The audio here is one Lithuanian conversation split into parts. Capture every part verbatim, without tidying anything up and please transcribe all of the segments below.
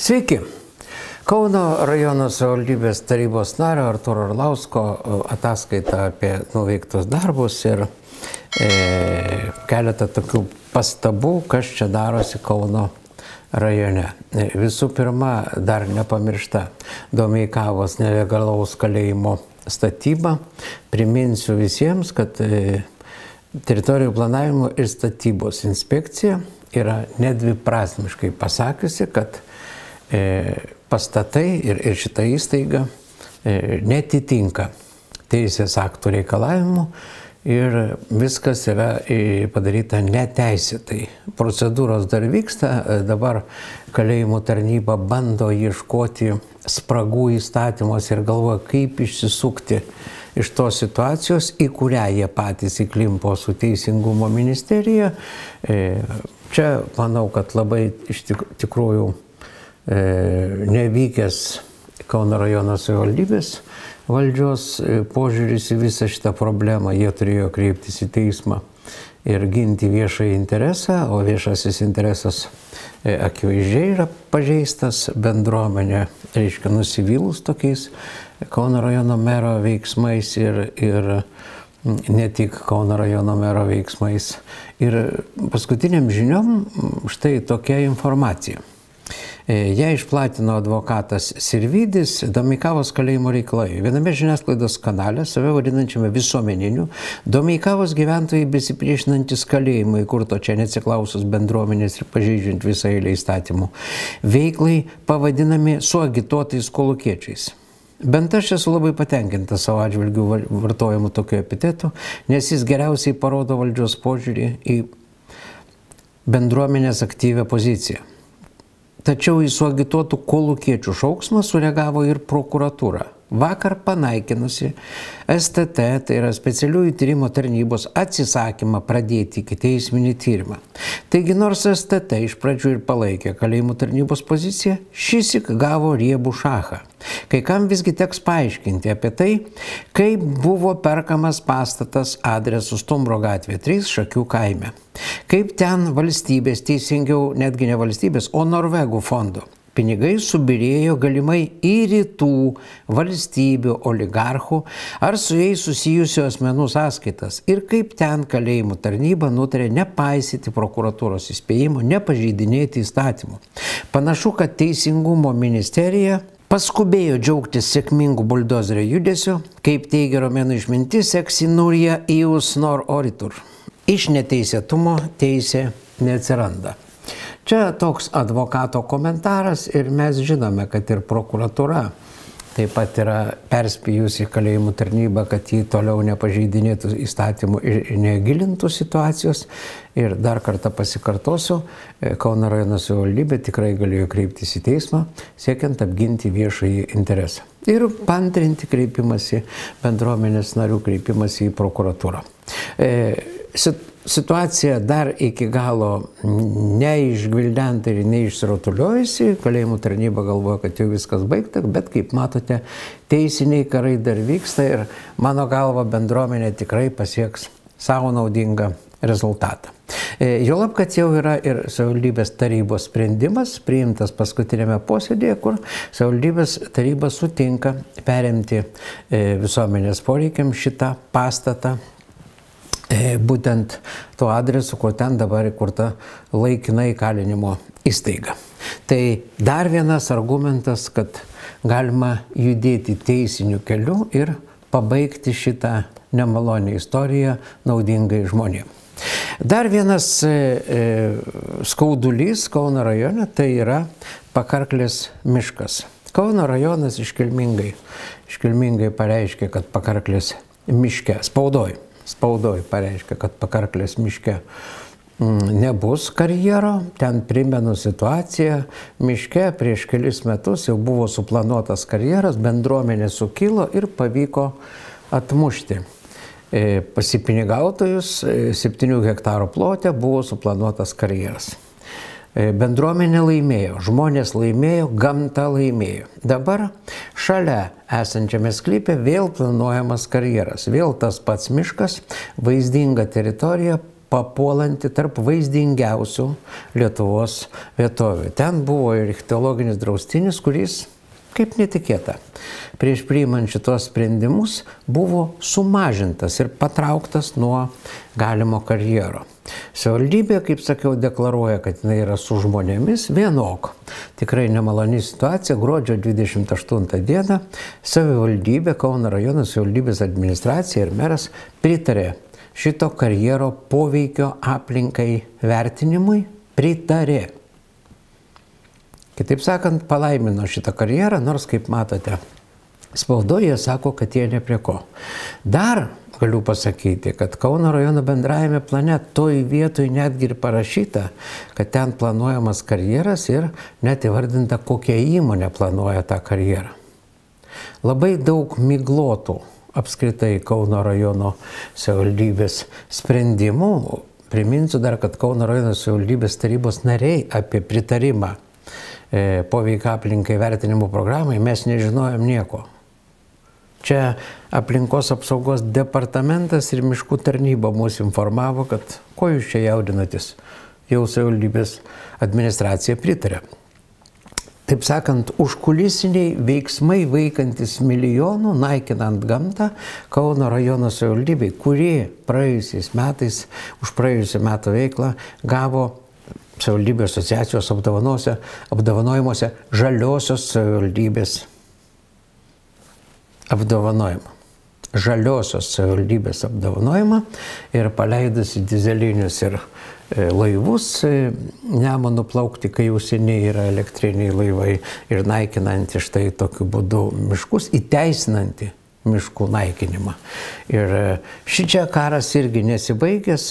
Sveiki. Kauno rajono savivaldybės tarybos nario Artūro Orlausko ataskaita apie nuveiktus darbus ir e, keletą tokių pastabų, kas čia darosi Kauno rajone. Visų pirma, dar nepamiršta Domeikavos nelegalaus kalėjimo statyba. Priminsiu visiems, kad e, teritorijų planavimo ir statybos inspekcija yra nedviprasmiškai pasakiusi, kad e, pastatai ir, ir šita įstaiga e, netitinka teisės aktų reikalavimų ir viskas yra e, padaryta neteisėtai. Procedūros dar vyksta, e, dabar kalėjimų tarnyba bando ieškoti spragų įstatymuose ir galvoja, kaip išsisukti iš tos situacijos, į kurią jie patys įklimpo su Teisingumo ministerija. E, čia manau, kad labai iš tik, tikrųjų e, nevykęs Kauno rajono savivaldybės valdžios e, požiūris į visą šitą problemą. Jie turėjo kreiptis į teismą ir ginti viešąjį interesą, o viešasis interesas e, akivaizdžiai yra pažeistas, bendruomenė, reiškia, nusivylus tokiais Kauno rajono mero veiksmais ir, ir ne tik Kauno rajono mero veiksmais. Ir paskutiniam žiniom štai tokia informacija. Ją išplatino advokatas Sirvydis, Domeikavos kalėjimo reikalai. Viename žiniasklaidos kanale, save vadinančiame visuomeniniu, Domeikavos gyventojai besipriešinantis kalėjimui, įkurto čia neatsiklausus bendruomenės ir pažeidžiant visą eilę įstatymų, veiklai pavadinami suagituotais kolūkiečiais. Bent aš esu labai patenkinta savo atžvilgių vartojimų tokio epitetų, nes jis geriausiai parodo valdžios požiūrį į bendruomenės aktyvią poziciją. Tačiau į suagituotų kolūkiečių šauksmą sureagavo ir prokuratūra. Vakar panaikinusi S T T, tai yra specialiųjų tyrimo tarnybos, atsisakymą pradėti ikiteisminį tyrimą. Taigi nors S T T iš pradžių ir palaikė kalėjimų tarnybos poziciją, šįsyk gavo riebų šachą. Kai kam visgi teks paaiškinti apie tai, kaip buvo perkamas pastatas adresu Stumbro gatvė trys Šakių kaime. Kaip ten valstybės, teisingiau netgi ne valstybės, o Norvegų fondo pinigai subirėjo galimai į rytų valstybių oligarchų ar su jais susijusių asmenų sąskaitas ir kaip ten kalėjimų tarnyba nutarė nepaisyti prokuratūros įspėjimų, nepažeidinėti įstatymų. Panašu, kad Teisingumo ministerija paskubėjo džiaugtis sėkmingų buldozerio judesiu, kaip teigia romėnų išmintis, eksi nuria ius nor oritur. Iš neteisėtumo teisė neatsiranda. Čia toks advokato komentaras ir mes žinome, kad ir prokuratūra taip pat yra perspėjusi kalėjimų tarnybą, kad jį toliau nepažeidinėtų įstatymų ir negilintų situacijos. Ir dar kartą pasikartosiu, Kauno rajono savivaldybė tikrai galėjo kreiptis į teismą, siekiant apginti viešąjį interesą. Ir paantrinti kreipimąsi, bendruomenės narių kreipimąsi į prokuratūrą. E, Situacija dar iki galo neišgvildenta ir neišsirutuliojusi. Kalėjimų tarnyba galvoja, kad jau viskas baigta, bet kaip matote, teisiniai karai dar vyksta ir mano galva bendruomenė tikrai pasieks savo naudingą rezultatą. Juolab, kad jau yra ir savivaldybės tarybos sprendimas priimtas paskutinėme posėdėje, kur savivaldybės taryba sutinka perimti visuomenės poreikiam šitą pastatą, būtent tuo adresu, kur ten dabar įkurta laikina įkalinimo įstaiga. Tai dar vienas argumentas, kad galima judėti teisiniu keliu ir pabaigti šitą nemalonę istoriją naudingai žmonėms. Dar vienas e, e, skaudulys Kauno rajone, tai yra Pakarklės miškas. Kauno rajonas iškilmingai, iškilmingai pareiškė, kad Pakarklės miške, spaudoj, spaudoj pareiškia, kad Pakarklės miške nebus karjero. Ten primenu situaciją. Miške prieš kelis metus jau buvo suplanuotas karjeras, bendruomenė sukilo ir pavyko atmušti pasipinigautojus. septynių hektarų plote buvo suplanuotas karjeras. Bendruomenė laimėjo, žmonės laimėjo, gamta laimėjo. Dabar šalia esančiame sklype vėl planuojamas karjeras. Vėl tas pats miškas, vaizdinga teritorija, papuolanti tarp vaizdingiausių Lietuvos vietovių. Ten buvo ir ichtiologinis draustinis, kuris, kaip netikėta, prieš priimant šitos sprendimus buvo sumažintas ir patrauktas nuo galimo karjero. Savivaldybė, kaip sakiau, deklaruoja, kad jinai yra su žmonėmis vienok. Tikrai nemaloni situacija. Gruodžio dvidešimt aštuntą dieną savivaldybė, Kauno rajono savivaldybės administracija ir meras pritarė šito karjero poveikio aplinkai vertinimui, pritarė. Kitaip sakant, palaimino šitą karjerą, nors, kaip matote, spaudoje sako, kad jie ne prie ko. Dar galiu pasakyti, kad Kauno rajono bendrajame plane toj vietoj netgi ir parašyta, kad ten planuojamas karjeras ir net įvardinta, kokia įmonė planuoja tą karjerą. Labai daug miglotų apskritai Kauno rajono savivaldybės sprendimų. Priminsiu dar, kad Kauno rajono savivaldybės tarybos nariai apie pritarimą e, poveikio aplinkai vertinimo programai mes nežinojom nieko. Čia aplinkos apsaugos departamentas ir miškų tarnyba mus informavo, kad ko jūs čia jaudinatės, jau savivaldybės administracija pritarė. Taip sakant, užkulisiniai veiksmai vaikantis milijonų, naikinant gamtą Kauno rajono savivaldybei, kurie praėjusiais metais, už praėjusią metų veiklą, gavo savivaldybių asociacijos apdovanojimuose žaliosios savivaldybės apdovanojimą. Žaliosios savivaldybės apdovanojimą ir paleidusi dizelinius ir laivus Nemunu plaukti, kai jau seniai yra elektriniai laivai ir naikinanti štai tokiu būdu miškus, įteisinanti miškų naikinimą. Ir šičia karas irgi nesibaigęs.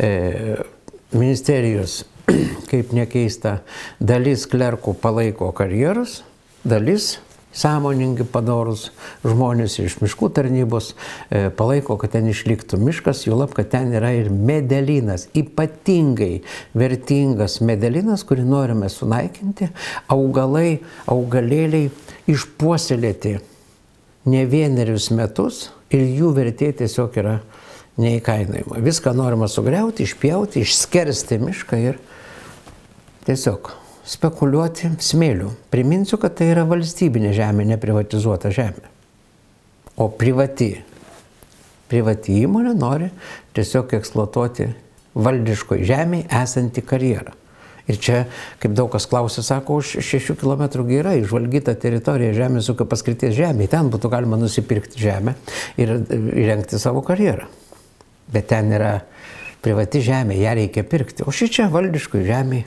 Ministerijos, kaip nekeista, dalis klerkų palaiko karjerus, dalis sąmoningi padorus žmonės iš miškų tarnybos e, palaiko, kad ten išliktų miškas, juolab, kad ten yra ir medelynas, ypatingai vertingas medelynas, kurį norime sunaikinti, augalai, augalėliai išpuoselėti ne vienerius metus ir jų vertė tiesiog yra neįkainojama. Viską norima sugriauti, išpjauti, išskersti mišką ir tiesiog spekuliuoti smėliu. Priminsiu, kad tai yra valstybinė žemė, neprivatizuota žemė. O privati, privati įmonė nori tiesiog eksploatuoti valdiškoj žemėje esantį karjerą. Ir čia, kaip daug kas klausė, sako, už šešių kilometrų yra išvalgyta teritorija žemės ūkio paskirties žemė. Ten būtų galima nusipirkti žemę ir įrengti savo karjerą. Bet ten yra privati žemė, ją reikia pirkti. O šičia valdiškoj žemėje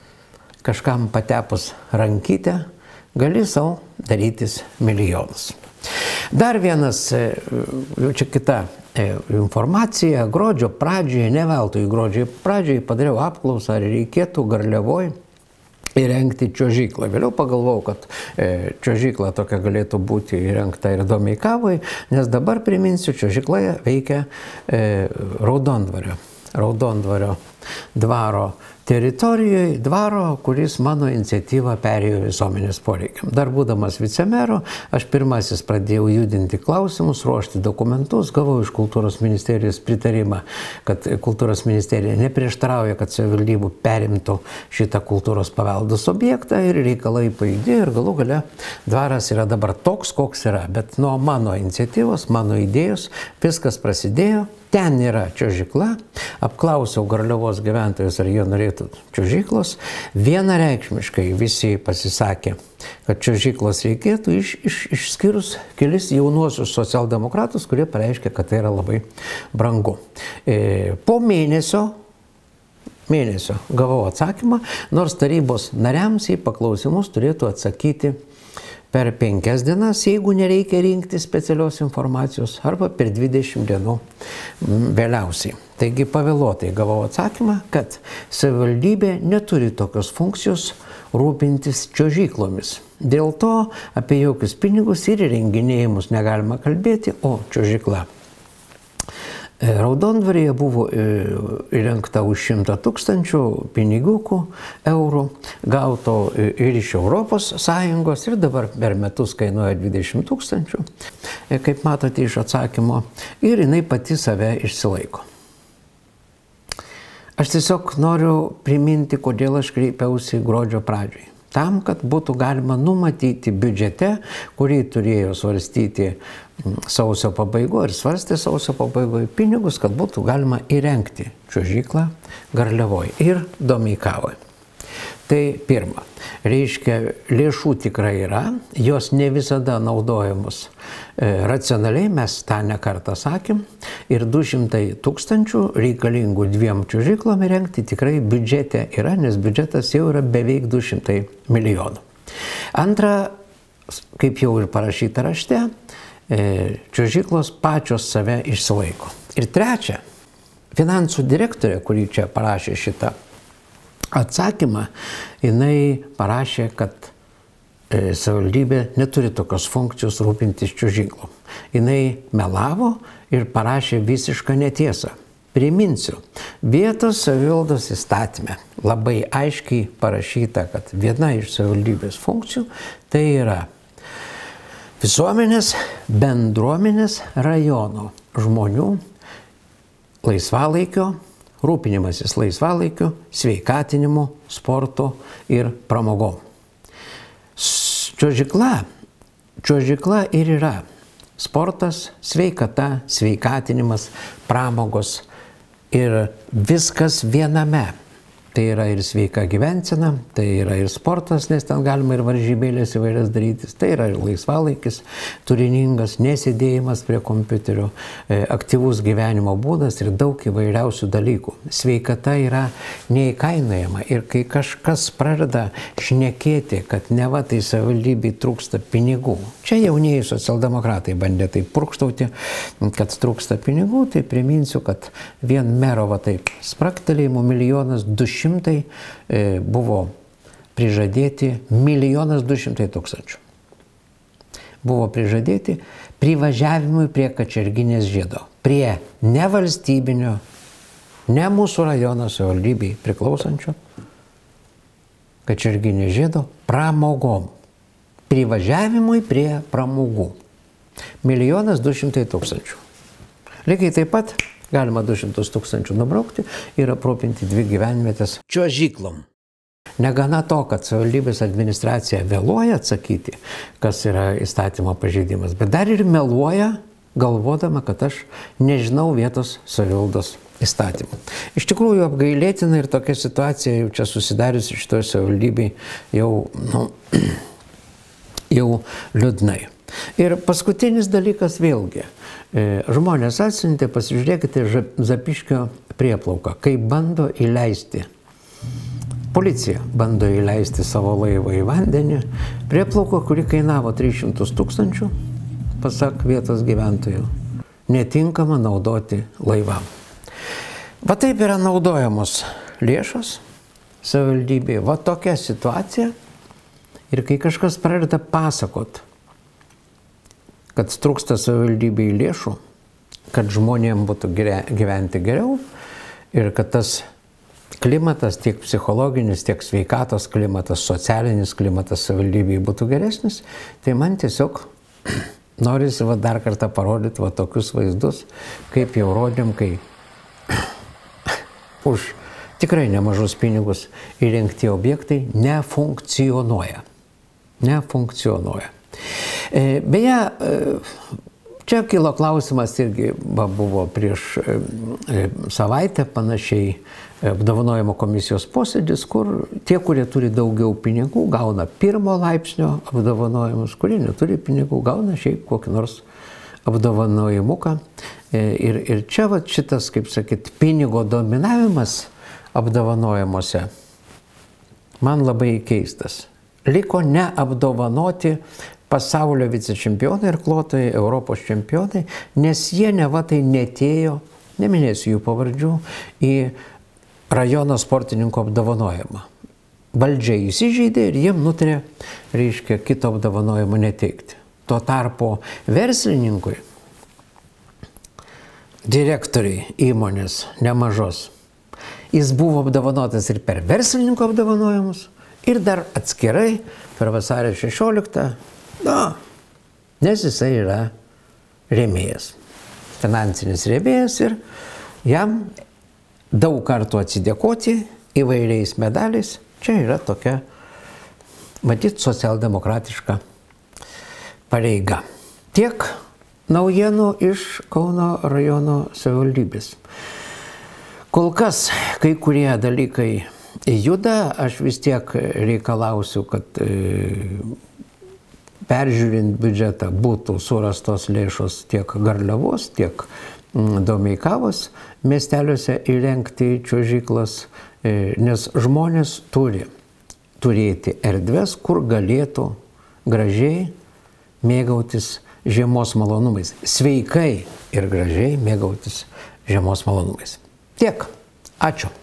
kažkam patepus rankytę, gali savo darytis milijonus. Dar vienas, jau čia kita informacija, gruodžio pradžioje, ne veltui gruodžio pradžioje padariau apklausą, ar reikėtų Garliavoj įrengti čiuožyklą. Vėliau pagalvojau, kad e, čiuožykla tokia galėtų būti įrengta ir Domeikavoj, nes dabar, priminsiu, čiuožykla veikia e, Raudondvario, Raudondvario dvaro teritorijoje, dvaro, kuris mano iniciatyvą perėjo visuomenės poreikiam. Dar būdamas vicemero, aš pirmasis pradėjau judinti klausimus, ruošti dokumentus, gavau iš kultūros ministerijos pritarimą, kad kultūros ministerija neprieštarauja, kad savivaldybių perimtų šitą kultūros paveldos objektą ir reikalai pajudėjo ir galų gale dvaras yra dabar toks, koks yra. Bet nuo mano iniciatyvos, mano idėjos viskas prasidėjo. Ten yra čiuožykla, apklausiau Garliavos gyventojus, ar jie norėtų čiuožyklos. Vienareikšmiškai visi pasisakė, kad čiuožyklos reikėtų, iš, iš, išskyrus kelis jaunuosius socialdemokratus, kurie pareiškė, kad tai yra labai brangu. E, po mėnesio, mėnesio gavau atsakymą, nors tarybos nariams į paklausimus turėtų atsakyti per penkias dienas, jeigu nereikia rinkti specialios informacijos, arba per dvidešimt dienų vėliausiai. Taigi pavėluotai gavau atsakymą, kad savivaldybė neturi tokios funkcijos rūpintis čiuožyklomis. Dėl to apie jokius pinigus ir įrenginėjimus negalima kalbėti, o čiuožykla Raudondvaryje buvo įrengta už šimtą tūkstančių pinigukų eurų, gauto ir iš Europos Sąjungos ir dabar per metus kainuoja dvidešimt tūkstančių, kaip matote iš atsakymo, ir jinai pati save išsilaiko. Aš tiesiog noriu priminti, kodėl aš kreipiausi gruodžio pradžiai. Tam, kad būtų galima numatyti biudžete, kurį turėjo svarstyti sausio pabaigoje ir svarstė sausio pabaigoje pinigus, kad būtų galima įrengti čiuožyklą Garliavoje ir Domeikavoje. Tai pirma, reiškia, lėšų tikrai yra, jos ne visada naudojamos e, racionaliai, mes tą ne kartą sakėm, ir du šimtai tūkstančių reikalingų dviem čiuožyklom įrengti tikrai biudžete yra, nes biudžetas jau yra beveik du šimtai milijonų. Antra, kaip jau ir parašyta rašte, e, čiuožyklos pačios save išsilaiko. Ir trečia, finansų direktorė, kuri čia parašė šitą atsakymą, jinai parašė, kad e, savivaldybė neturi tokios funkcijos rūpintis čiuožyklom. Jinai melavo ir parašė visišką netiesą. Priminsiu, vietos savivaldos įstatyme labai aiškiai parašyta, kad viena iš savivaldybės funkcijų tai yra visuomenės, bendruomenės, rajono žmonių laisvalaikio, rūpinimasis laisvalaikiu, sveikatinimu, sportu ir pramogom. Čiuožykla, čiuožykla ir yra sportas, sveikata, sveikatinimas, pramogos ir viskas viename. Tai yra ir sveika gyvensena, tai yra ir sportas, nes ten galima ir varžybėlės įvairias darytis, tai yra ir laisvalaikis, turiningas, nesėdėjimas prie kompiuterio, aktyvus gyvenimo būdas ir daug įvairiausių dalykų. Sveikata yra neįkainojama ir kai kažkas pradeda šnekėti, kad neva tai savivaldybei trūksta pinigų, čia jaunieji socialdemokratai bandė tai purkštauti, kad trūksta pinigų, tai priminsiu, kad vien mero va taip spraktelėjimų milijonas du šimtai buvo prižadėti, milijonas du šimtai tūkstančių. Buvo prižadėti privažiavimui prie Kačerginės žiedo, prie nevalstybinio, ne mūsų rajono savivaldybei priklausančio Kačerginės žiedo pramogom. Privažiavimui prie pramogų. Milijonas du šimtai tūkstančių. Lygiai taip pat galima du šimtus tūkstančių nubraukti ir aprūpinti dvi gyvenvietės čiuožyklom. Negana to, kad savivaldybės administracija vėluoja atsakyti, kas yra įstatymo pažeidimas, bet dar ir meluoja, galvodama, kad aš nežinau vietos savivaldos įstatymų. Iš tikrųjų apgailėtina ir tokia situacija jau čia susidariusi šitoje savivaldybėje jau, nu, jau liūdnai. Ir paskutinis dalykas vėlgi. Žmonės atsiuntė, pasižiūrėkite Zapiškio prieplauką, kai bando įleisti, policija bando įleisti savo laivą į vandenį, prieplauką, kuri kainavo tris šimtus tūkstančių, pasak vietos gyventojų, netinkama naudoti laivam. Va taip yra naudojamos lėšos savivaldybėje, va tokia situacija ir kai kažkas pradeda pasakot, kad trūksta savivaldybėje lėšų, kad žmonėms būtų gyventi geriau ir kad tas klimatas, tiek psichologinis, tiek sveikatos klimatas, socialinis klimatas savivaldybėje būtų geresnis, tai man tiesiog norisi va dar kartą parodyti va tokius vaizdus, kaip jau rodėm, kai už tikrai nemažus pinigus įrengti objektai nefunkcionuoja. Nefunkcionuoja. Beje, čia kilo klausimas irgi buvo prieš savaitę panašiai apdovanojimo komisijos posėdis, kur tie, kurie turi daugiau pinigų, gauna pirmo laipsnio apdovanojimus, kurie neturi pinigų, gauna šiaip kokį nors apdovanojimuką. Ir, ir čia va, šitas, kaip sakyt, pinigo dominavimas apdovanojimuose man labai keistas. Liko neapdovanoti pasaulio vicečempionai ir klotojai, Europos čempionai, nes jie neva tai netėjo, neminėsiu jų pavardžių, į rajono sportininko apdovanojimą. Valdžia įsižeidė ir jiem nutarė, reiškia, kito apdovanojimo neteikti. Tuo tarpu verslininkui, direktoriai įmonės nemažos, jis buvo apdovanotas ir per verslininko apdovanojimus, ir dar atskirai per vasario šešioliktą, na, nes jisai yra rėmėjas, finansinis rėmėjas ir jam daug kartų atsidėkoti įvairiais medaliais. Čia yra tokia, matyt, socialdemokratiška pareiga. Tiek naujienų iš Kauno rajono savivaldybės. Kol kas kai kurie dalykai juda, aš vis tiek reikalausiu, kad peržiūrint biudžetą būtų surastos lėšos tiek Garliavos, tiek Domeikavos miesteliuose įrengti čiuožyklas, nes žmonės turi turėti erdves, kur galėtų gražiai mėgautis žiemos malonumais. Sveikai ir gražiai mėgautis žiemos malonumais. Tiek. Ačiū.